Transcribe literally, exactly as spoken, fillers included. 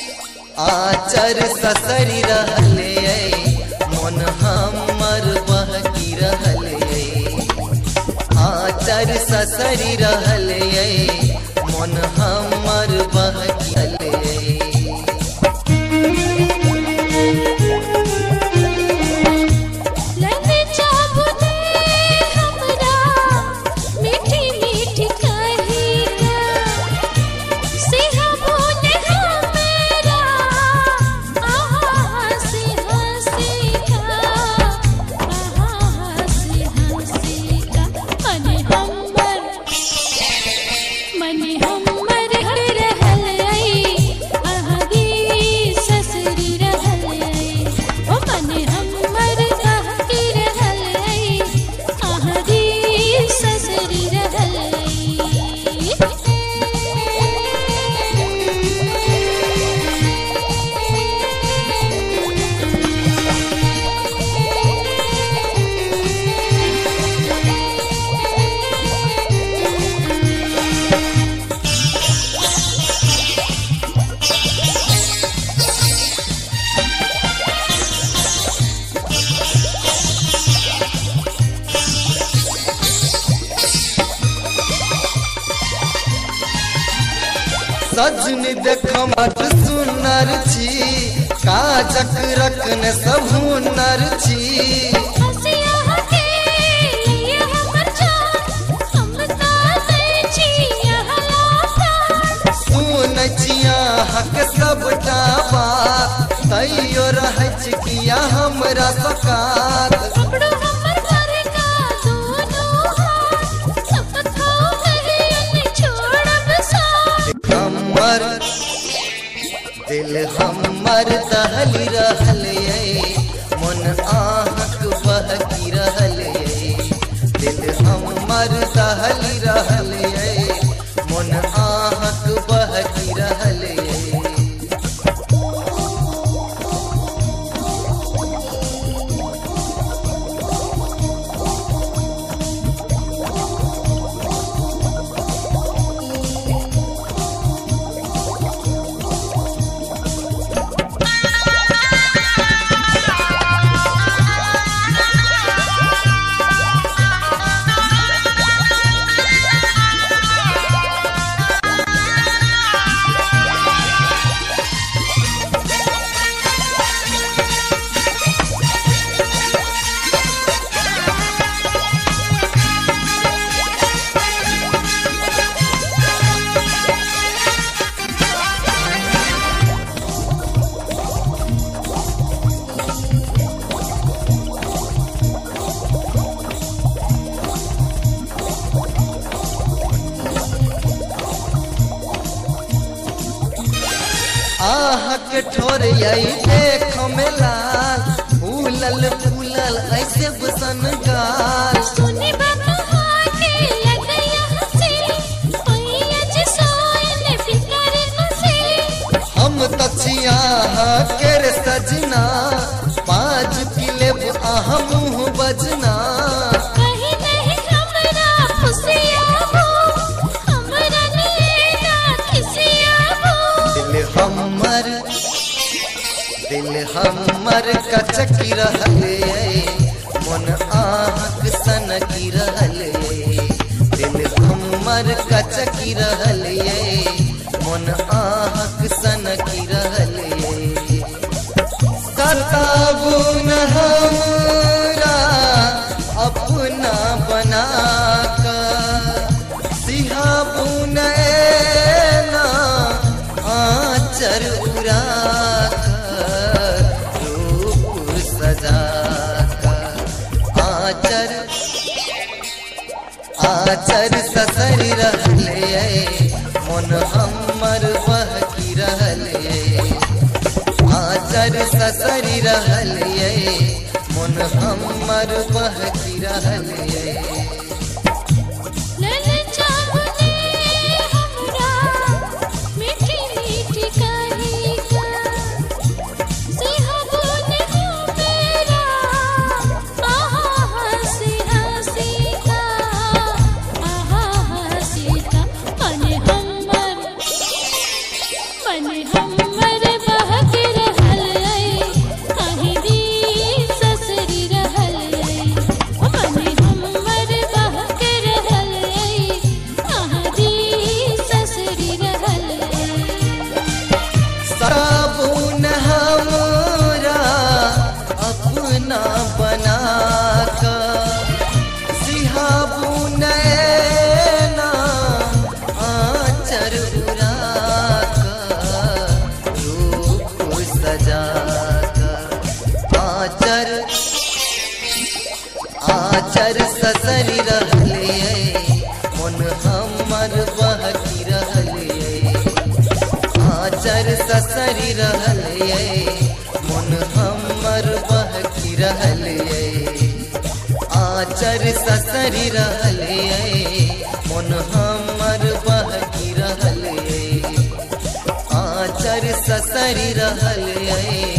आचर ससरी रहले मन हमर बहकी रहले आचर ससरी रहले मन हमर बहकी रहले सजनी देख मत सुनर छी काजक रखन सब हुनर छी सुन छिया हक सबटा बात तैयो रह किया हमरा सकात हमर दिल हमर दहली रहले मन आहक बहकी रहले दिल हमर दहली रहले मन आहक बहकी रहले आहक ठोर यही देख में लाल फूलल फूलल ऐसे बसन गाल सुनी बात हाके लगया हंसी ओया जे सोयन फिकर हंसी हम तछिया कर सजना पाँच किले अहम बजना कहीं नहीं हमरा खुशिया हो हमरा नीना किसिया हो दिल हमर दिल हमर कचकी रहले मन आहक सनकी रहले दिल हमर कचकी रहले मन आहक सनकी रहले सताबू न हमरा अपना बना कर सिहाबू न आचर उड़ा रूप सजा आचर आचर ससरी रहले मन हमर बहकी रहले आचर ससरी रहले मन हमर बहकी रहले मन हमर सजा कर आचर आचर ससरी रहले मन हमर बहकी रहले आचर ससरी रहले मन हमर बहकी रहले आचर ससरी रहले मन हमर बहकी रहले आचर ससरी रहले